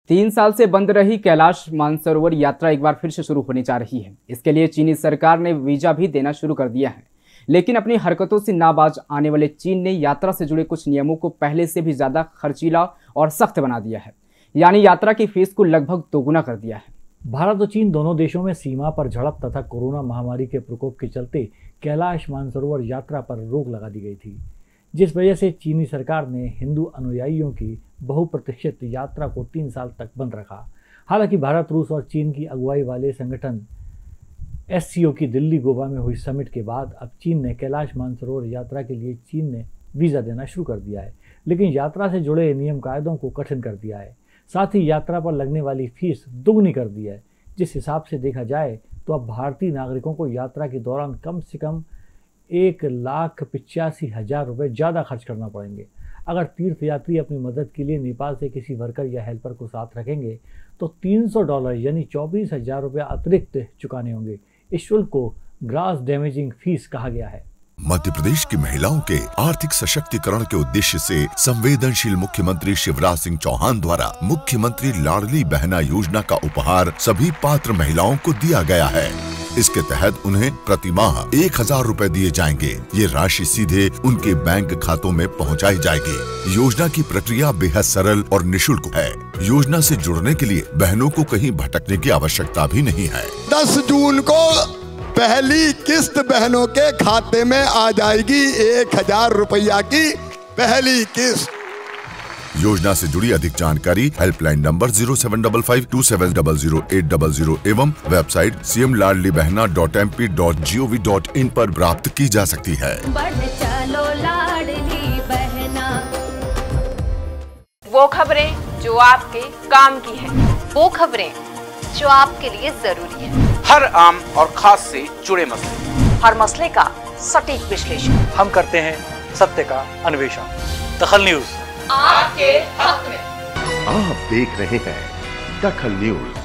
3 साल से बंद रही कैलाश मानसरोवर यात्रा एक बार फिर से शुरू होने जा रही है। इसके लिए चीनी सरकार ने वीजा भी देना शुरू कर दिया है, लेकिन अपनी हरकतों से नाबाज आने वाले चीन ने यात्रा से जुड़े कुछ नियमों को पहले से भी ज्यादा खर्चीला और सख्त बना दिया है, यानी यात्रा की फीस को लगभग दोगुना कर दिया है। भारत और चीन दोनों देशों में सीमा पर झड़प तथा कोरोना महामारी के प्रकोप के चलते कैलाश मानसरोवर यात्रा पर रोक लगा दी गई थी, जिस वजह से चीनी सरकार ने हिंदू अनुयायियों की बहुप्रतीक्षित यात्रा को 3 साल तक बंद रखा। हालांकि भारत, रूस और चीन की अगुवाई वाले संगठन SCO की दिल्ली गोवा में हुई समिट के बाद अब चीन ने कैलाश मानसरोवर यात्रा के लिए चीन ने वीज़ा देना शुरू कर दिया है, लेकिन यात्रा से जुड़े नियम कायदों को कठिन कर दिया है। साथ ही यात्रा पर लगने वाली फीस दुगनी कर दी है। जिस हिसाब से देखा जाए तो अब भारतीय नागरिकों को यात्रा के दौरान कम से कम 1,85,000 रुपये ज़्यादा खर्च करना पड़ेंगे। अगर तीर्थयात्री अपनी मदद के लिए नेपाल से किसी वर्कर या हेल्पर को साथ रखेंगे तो $300 यानी 24,000 रुपये अतिरिक्त चुकाने होंगे। इस शुल्क को ग्रास डैमेजिंग फीस कहा गया है। मध्य प्रदेश की महिलाओं के आर्थिक सशक्तिकरण के उद्देश्य से संवेदनशील मुख्यमंत्री शिवराज सिंह चौहान द्वारा मुख्यमंत्री लाडली बहना योजना का उपहार सभी पात्र महिलाओं को दिया गया है। इसके तहत उन्हें प्रति माह 1,000 रुपए दिए जाएंगे। ये राशि सीधे उनके बैंक खातों में पहुंचाई जाएगी। योजना की प्रक्रिया बेहद सरल और निःशुल्क है। योजना से जुड़ने के लिए बहनों को कहीं भटकने की आवश्यकता भी नहीं है। 10 जून को पहली किस्त बहनों के खाते में आ जाएगी। 1,000 रुपया की पहली किस्त। योजना से जुड़ी अधिक जानकारी हेल्पलाइन नंबर 075527000800 एवं वेबसाइट cmladlibehna.mp.gov.in पर प्राप्त की जा सकती है। बढ़ चलो लाडली बहना। वो खबरें जो आपके काम की है, वो खबरें जो आपके लिए जरूरी है। हर आम और खास से जुड़े मसले, हर मसले का सटीक विश्लेषण हम करते हैं सत्य का अन्वेषण। दखल न्यूज आपके हक में। आप देख रहे हैं दखल न्यूज।